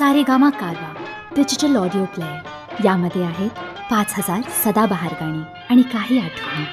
सारेगामा कारवा digital audio player. यामध्ये आहेत 5000 सदाबहार गाणी आणि काही आठवणी.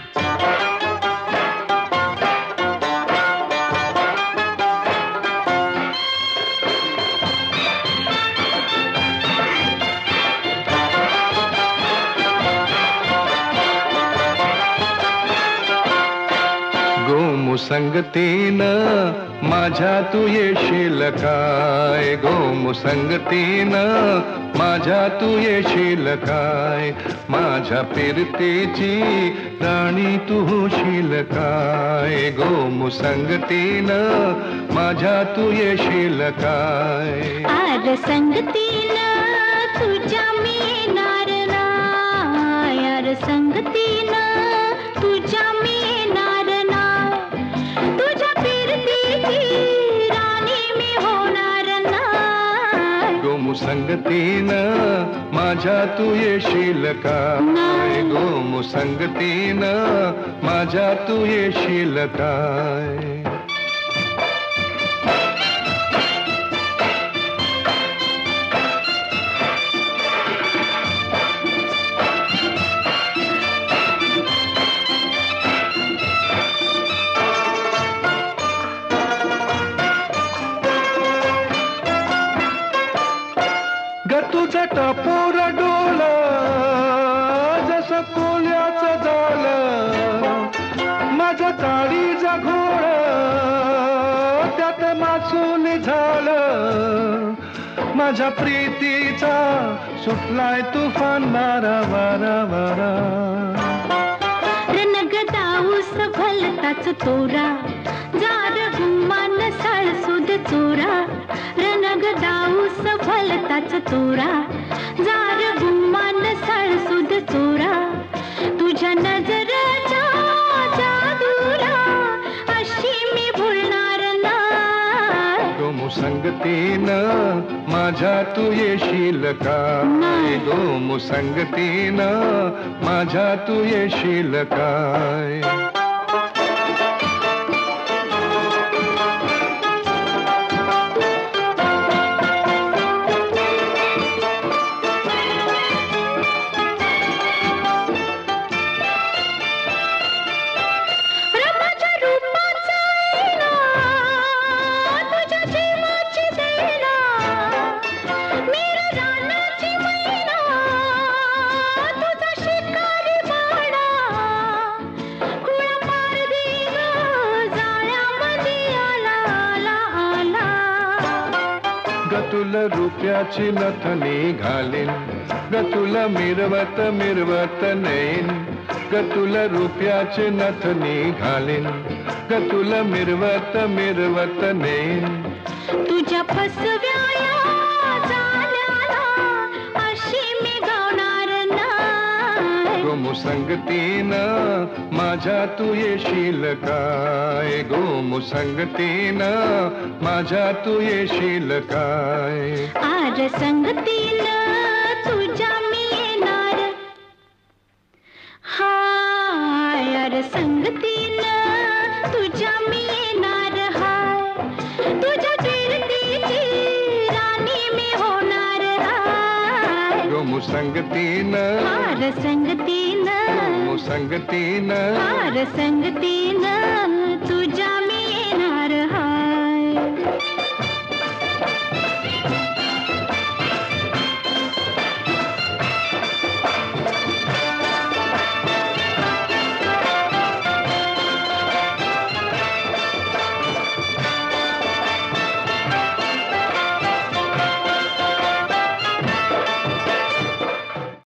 गोमुसंगतीनं माझ्या तू येशील काय, गोमुसंगतीनं माझ्या तू येशील काय, माझ्या फिरतेची राणी तू होशील काय, गोमुसंगतीनं माझ्या तू येशील काय. आर संगतीनं तुझ्या मी येणार नाय, आर संगतीनं तुझ्या मी येणार नाय, तुझ्या फिरतीची राणी मी होणार नाय. गोमुसंगतीनं माझ्या तू येशील काय, गोमुसंगतीनं माझ्या तू येशील काय. तुझं टपोर डोलं जसं कोल्याचं झालं, माझं काळीचं घोळ त्यात मासून झालं, माझ्या प्रीतीचा सुटलाय तुफान वारा वारा वारा. रणगदाऊस भलताच तोरा, जार गुमान साळसुद चोरा, रणगदाऊस भलताच तोरा, जार गुमान साळसुद चोरा, तुझ्या नजरेच्या जादूला अशी मी भुलणार नाय. गोमुसंगतीनं माझ्या तू येशील काय, गोमुसंगतीनं माझ्या तू येशील काय. तुला रुपयाची नथनी घालीन ग, तुला मिरवत मिरवत नेईन ग, तुला रुपयाची नथनी घालीन ग, तुला मिरवत मिरवत नेईन. तुझ्या फसव्या झाल्याला अशी मी गावणार नाय. गोमुसंगतीनं माझ्या तू येशील काय, गोमुसंगतीनं माझ्या तू येशील काय. आर संगतीनं तुझ्या मी येणार हाय, आर संगतीनं तुझ्या मी येणार हाय, तुझ्या फिरतीची राणी मी होणार हाय. गोमुसंगतीनं आर संगतीनं, गोमुसंगतीनं, आर संगतीनं.